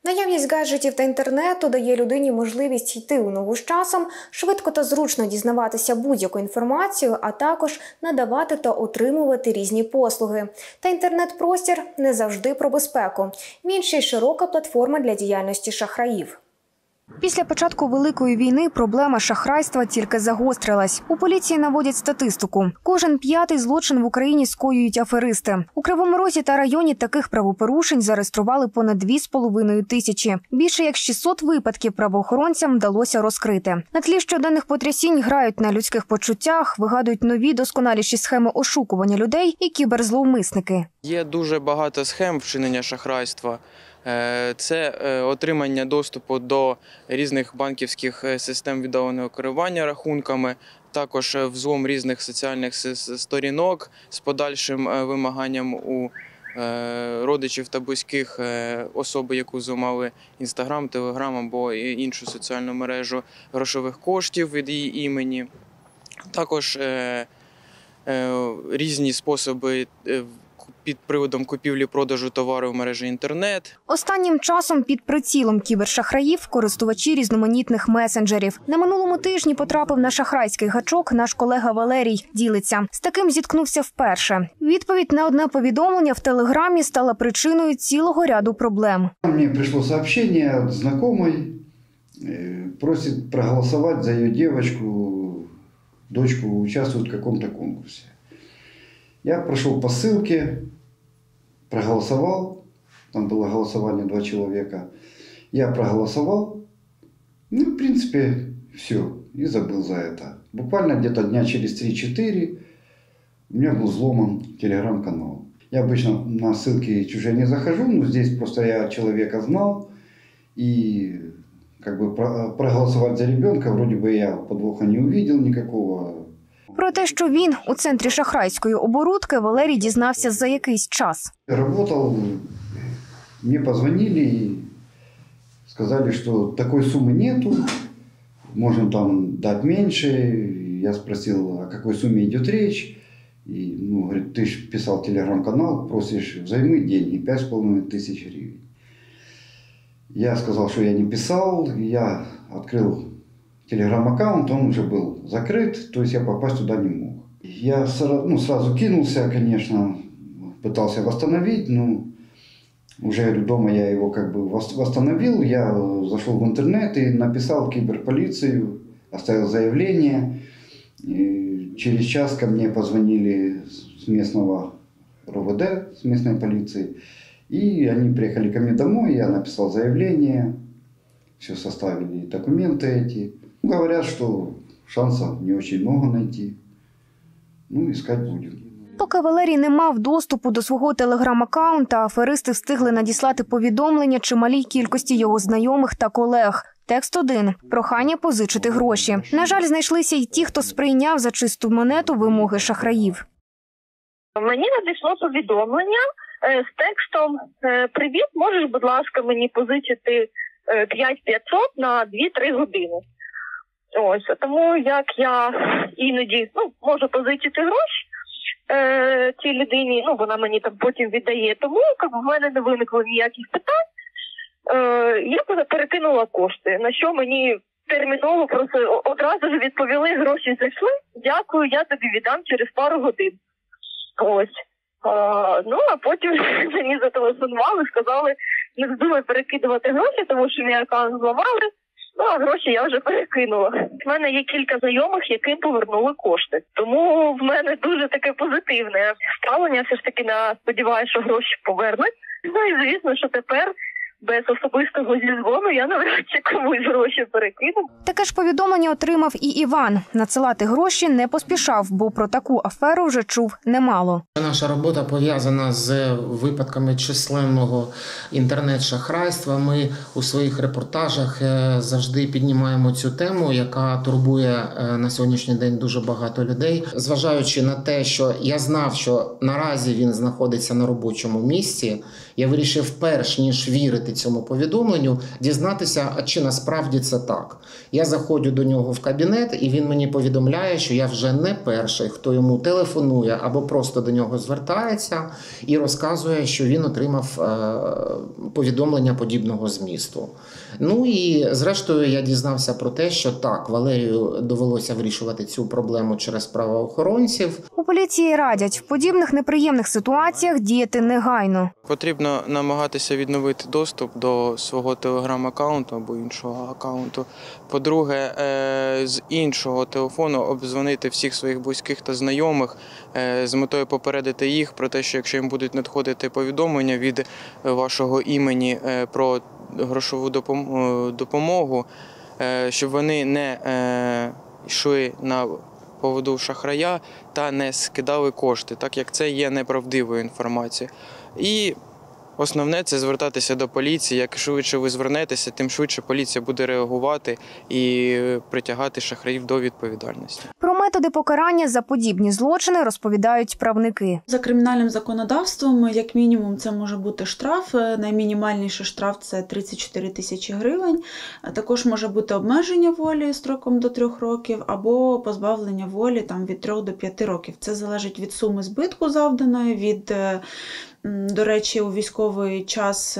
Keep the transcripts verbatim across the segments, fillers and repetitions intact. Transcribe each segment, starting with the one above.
Наявність гаджетів та інтернету дає людині можливість йти у ногу з часом, швидко та зручно дізнаватися будь-яку інформацію, а також надавати та отримувати різні послуги. Та інтернет-простір не завжди про безпеку. Він ще й широка платформа для діяльності шахраїв. Після початку Великої війни проблема шахрайства тільки загострилась. У поліції наводять статистику. Кожен п'ятий злочин в Україні скоюють аферисти. У Кривому Розі та районі таких правопорушень зареєстрували понад дві з половиною тисячі. Більше як шістсот випадків правоохоронцям вдалося розкрити. На тлі щоденних потрясінь грають на людських почуттях, вигадують нові досконаліші схеми ошукування людей і кіберзловмисники. Є дуже багато схем вчинення шахрайства. Це отримання доступу до різних банківських систем віддаленого керування рахунками, також взлом різних соціальних сторінок з подальшим вимаганням у родичів та близьких особи, яку зламали Інстаграм, Телеграм або іншу соціальну мережу, грошових коштів від її імені. Також різні способи під приводом купівлі-продажу товару в мережі інтернет. Останнім часом під прицілом кібершахраїв користувачі різноманітних месенджерів. На минулому тижні потрапив на шахрайський гачок наш колега Валерій. Ділиться. З таким зіткнувся вперше. Відповідь на одне повідомлення в Телеграмі стала причиною цілого ряду проблем. Мені прийшло повідомлення від знайомої, просить проголосувати за її дівчинку, дочку участвует в якомусь конкурсі. Я прошел по ссылке, проголосовал, там было голосование два человека, я проголосовал, ну, в принципе, все, и забыл за это. Буквально где-то дня через три-четыре у меня был взломан телеграм-канал. Я обычно на ссылки чужие не захожу, но здесь просто я человека знал, и как бы проголосовать за ребенка, вроде бы я подвоха не увидел никакого. Про те, що він у центрі шахрайської оборудки, Валерій дізнався за якийсь час. Работал, мне позвонили и сказали, что такой суммы нету, можем там дать меньше. Я спросил, о какой сумме идет речь. И, ну, говорит, ты же писал телеграм-канал, просишь взаймы деньги, пять с половиной тысяч гривен. Я сказал, что я не писал, я открыл телеграм-аккаунт, он уже был закрыт, то есть я попасть туда не мог. Я сразу, ну, сразу кинулся, конечно, пытался восстановить, но уже, говорю, дома я его как бы восстановил. Я зашел в интернет и написал в киберполицию, оставил заявление. И через час ко мне позвонили с местного РОВД, с местной полиции, и они приехали ко мне домой, я написал заявление, все составили документы эти. Говорят, что шансов не очень много найти. Ну, искать будем. Поки Валерій не мав доступу до свого телеграм-аккаунта, аферисти встигли надіслати повідомлення чималій кількості його знайомих та колег. Текст один – прохання позичити гроші. На жаль, знайшлися й ті, хто сприйняв за чисту монету вимоги шахраїв. Мені надійшло повідомлення з текстом «Привіт, можеш, будь ласка, мені позичити п'ять п'ятсот на дві-три години». Ось, тому як я іноді ну, можу позичити гроші е, цій людині, ну вона мені там потім віддає, тому як, в мене не виникло ніяких питань, е, я перекинула кошти, на що мені терміново просто одразу ж відповіли, гроші зайшли, дякую, я тобі віддам через пару годин. Ось. А, ну, а потім мені зателефонували, сказали, не вздумай перекидувати гроші, тому що мій аккаунт зламали. Ну, а гроші я вже перекинула. В мене є кілька знайомих, яким повернули кошти. Тому в мене дуже таке позитивне ставлення. Все ж таки, на сподіваюся, що гроші повернуть. Ну і звісно, що тепер без особистого зізвону я навряд чи комусь гроші перекину. Таке ж повідомлення отримав і Іван. Надсилати гроші не поспішав, бо про таку аферу вже чув немало. Наша робота пов'язана з випадками численного інтернет-шахрайства. Ми у своїх репортажах завжди піднімаємо цю тему, яка турбує на сьогоднішній день дуже багато людей. Зважаючи на те, що я знав, що наразі він знаходиться на робочому місці, я вирішив перш ніж вірити повірити цьому повідомленню, дізнатися, а чи насправді це так. Я заходжу до нього в кабінет, і він мені повідомляє, що я вже не перший, хто йому телефонує або просто до нього звертається і розказує, що він отримав е, повідомлення подібного змісту. Ну і зрештою я дізнався про те, що так, Валерію довелося вирішувати цю проблему через правоохоронців. У поліції радять, в подібних неприємних ситуаціях діяти негайно. Потрібно намагатися відновити доступ до свого телеграм-аккаунту або іншого аккаунту. По-друге, з іншого телефону обдзвонити всіх своїх близьких та знайомих з метою попередити їх про те, що якщо їм будуть надходити повідомлення від вашого імені про грошову допомогу, щоб вони не йшли на поводу шахрая та не скидали кошти, так як це є неправдивою інформацією. І основне – це звертатися до поліції. Як швидше ви звернетеся, тим швидше поліція буде реагувати і притягати шахраїв до відповідальності. Про методи покарання за подібні злочини розповідають правники. За кримінальним законодавством, як мінімум, це може бути штраф. Наймінімальніший штраф – це тридцять чотири тисячі гривень. Також може бути обмеження волі строком до трьох років або позбавлення волі там, від трьох до п'яти років. Це залежить від суми збитку завданої, від, до речі, у військовий час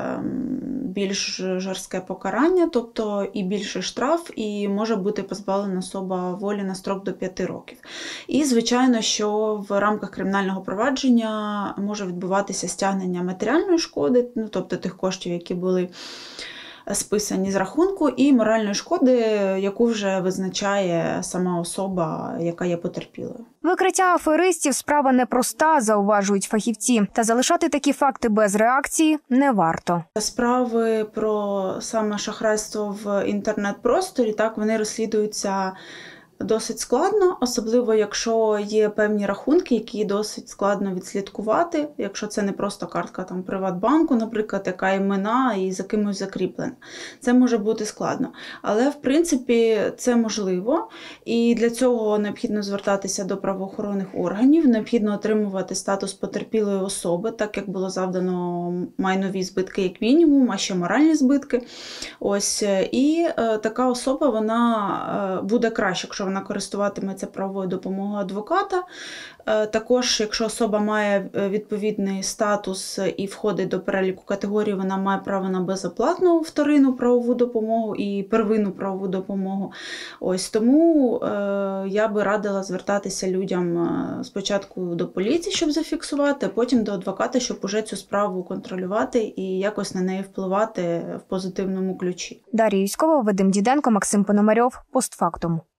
більш жорстке покарання, тобто і більший штраф, і може бути позбавлена особа волі на строк до п'яти років. І, звичайно, що в рамках кримінального провадження може відбуватися стягнення матеріальної шкоди, ну, тобто тих коштів, які були списані з рахунку, і моральної шкоди, яку вже визначає сама особа, яка є потерпілою. Викриття аферистів – справа непроста, зауважують фахівці. Та залишати такі факти без реакції не варто. Справи про саме шахрайство в інтернет-просторі, так, вони розслідуються досить складно, особливо якщо є певні рахунки, які досить складно відслідкувати, якщо це не просто картка там Приватбанку, наприклад, яка імена і за кимось закріплена. Це може бути складно. Але, в принципі, це можливо, і для цього необхідно звертатися до правоохоронних органів, необхідно отримувати статус потерпілої особи, так як було завдано майнові збитки як мінімум, а ще моральні збитки. Ось, і е, така особа, вона е, буде краще, якщо вона користуватиметься правовою допомогою адвоката. Також, якщо особа має відповідний статус і входить до переліку категорій, вона має право на безоплатну вторинну правову допомогу і первинну правову допомогу. Ось тому е, я би радила звертатися людям спочатку до поліції, щоб зафіксувати, а потім до адвоката, щоб уже цю справу контролювати і якось на неї впливати в позитивному ключі. Дар'я Юськова, Вадим Діденко, Максим Пономарьов. Постфактум.